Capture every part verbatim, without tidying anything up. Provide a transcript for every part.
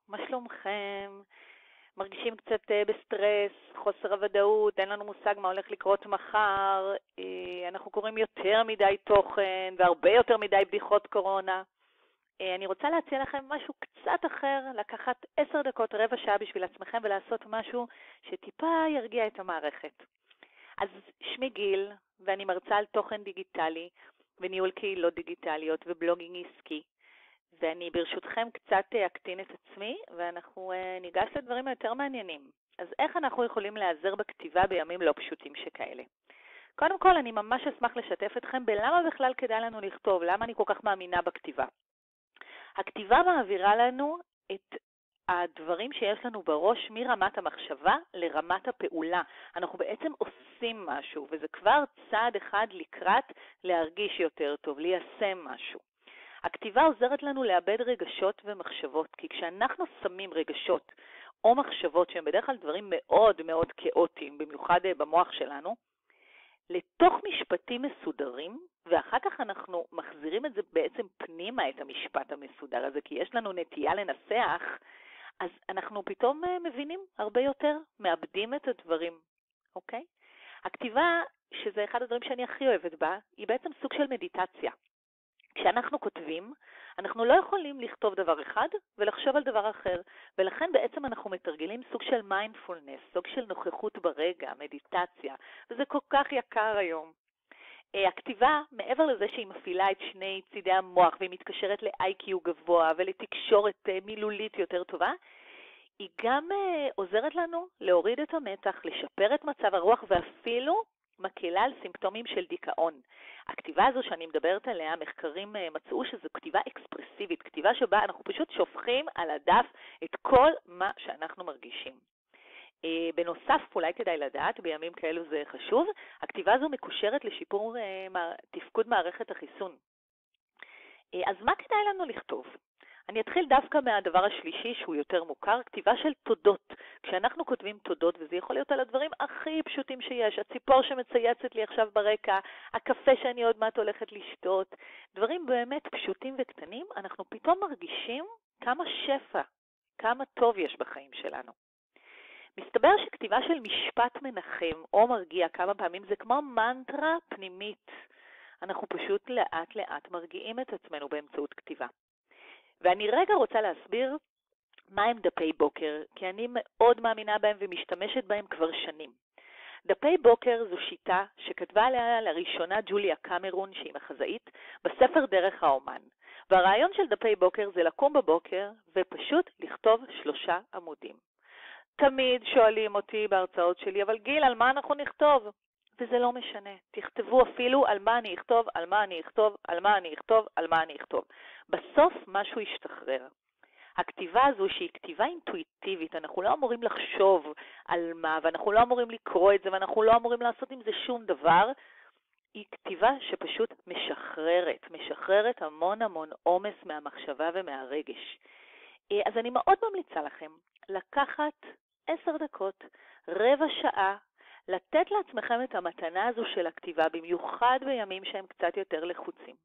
מה שלומכם? מרגישים קצת אה, בסטרס, חוסר הוודאות, אין לנו מושג מה הולך לקרות מחר, אה, אנחנו קוראים יותר מדי תוכן והרבה יותר מדי בדיחות קורונה. אה, אני רוצה להציע לכם משהו קצת אחר, לקחת עשר דקות, רבע שעה בשביל עצמכם ולעשות משהו שטיפה ירגיע את המערכת. אז שמי גיל, ואני מרצה על תוכן דיגיטלי וניהול קהילות דיגיטליות ובלוגינג עסקי. ואני ברשותכם קצת אקטין את עצמי, ואנחנו uh, ניגש לדברים היותר מעניינים. אז איך אנחנו יכולים לעזר בכתיבה בימים לא פשוטים שכאלה? קודם כל, אני ממש אשמח לשתף אתכם בלמה בכלל כדאי לנו לכתוב, למה אני כל כך מאמינה בכתיבה. הכתיבה מעבירה לנו את הדברים שיש לנו בראש מרמת המחשבה לרמת הפעולה. אנחנו בעצם עושים משהו, וזה כבר צעד אחד לקראת להרגיש יותר טוב, ליישם משהו. הכתיבה עוזרת לנו לאבד רגשות ומחשבות, כי כשאנחנו שמים רגשות או מחשבות שהם בדרך כלל דברים מאוד מאוד כאוטיים, במיוחד במוח שלנו, לתוך משפטים מסודרים, ואחר כך אנחנו מחזירים את זה בעצם פנימה, את המשפט המסודר הזה, כי יש לנו נטייה לנסח, אז אנחנו פתאום מבינים הרבה יותר, מאבדים את הדברים, אוקיי? הכתיבה, שזה אחד הדברים שאני הכי אוהבת בה, היא בעצם סוג של מדיטציה. כשאנחנו כותבים, אנחנו לא יכולים לכתוב דבר אחד ולחשוב על דבר אחר, ולכן בעצם אנחנו מתרגלים סוג של מיינדפולנס, סוג של נוכחות ברגע, מדיטציה, וזה כל כך יקר היום. הכתיבה, מעבר לזה שהיא מפעילה את שני צידי המוח, והיא מתקשרת ל-איי קיו גבוה ולתקשורת מילולית יותר טובה, היא גם עוזרת לנו להוריד את המתח, לשפר את מצב הרוח, ואפילו מקלה על סימפטומים של דיכאון. הכתיבה הזו שאני מדברת עליה, מחקרים מצאו שזו כתיבה אקספרסיבית, כתיבה שבה אנחנו פשוט שופכים על הדף את כל מה שאנחנו מרגישים. בנוסף, אולי כדאי לדעת, בימים כאלו זה חשוב, הכתיבה הזו מקושרת לשיפור תפקוד מערכת החיסון. אז מה כדאי לנו לכתוב? אני אתחיל דווקא מהדבר השלישי שהוא יותר מוכר, כתיבה של תודות. כשאנחנו כותבים תודות, וזה יכול להיות על הדברים הכי פשוטים שיש, הציפור שמצייצת לי עכשיו ברקע, הקפה שאני עוד מעט הולכת לשתות, דברים באמת פשוטים וקטנים, אנחנו פתאום מרגישים כמה שפע, כמה טוב יש בחיים שלנו. מסתבר שכתיבה של משפט מנחם או מרגיע כמה פעמים זה כמו מנטרה פנימית. אנחנו פשוט לאט לאט מרגיעים את עצמנו באמצעות כתיבה. ואני רגע רוצה להסביר מה הם דפי בוקר, כי אני מאוד מאמינה בהם ומשתמשת בהם כבר שנים. דפי בוקר זו שיטה שכתבה עליה לראשונה ג'וליה קמרון, שהיא מחזאית, בספר דרך האומן. והרעיון של דפי בוקר זה לקום בבוקר ופשוט לכתוב שלושה עמודים. תמיד שואלים אותי בהרצאות שלי, אבל גיל, על מה אנחנו נכתוב? וזה לא משנה. תכתבו אפילו על מה אני אכתוב, על מה אני אכתוב, על מה אני אכתוב, על מה אני אכתוב. בסוף משהו ישתחרר. הכתיבה הזו שהיא כתיבה אינטואיטיבית, אנחנו לא אמורים לחשוב על מה, ואנחנו לא אמורים לקרוא את זה, ואנחנו לא אמורים לעשות עם זה שום דבר. היא כתיבה שפשוט משחררת, משחררת המון המון עומס מהמחשבה ומהרגש. אז אני מאוד ממליצה לכם לקחת עשר דקות, רבע שעה, לתת לעצמכם את המתנה הזו של הכתיבה, במיוחד בימים שהם קצת יותר לחוצים.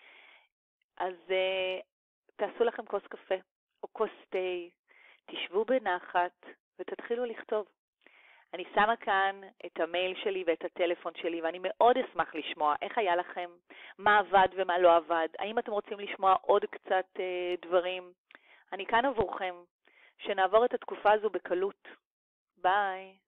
אז uh, תעשו לכם כוס קפה או כוס תה, תשבו בנחת ותתחילו לכתוב. אני שמה כאן את המייל שלי ואת הטלפון שלי, ואני מאוד אשמח לשמוע איך היה לכם, מה עבד ומה לא עבד, האם אתם רוצים לשמוע עוד קצת uh, דברים. אני כאן עבורכם, שנעבור את התקופה הזו בקלות. ביי.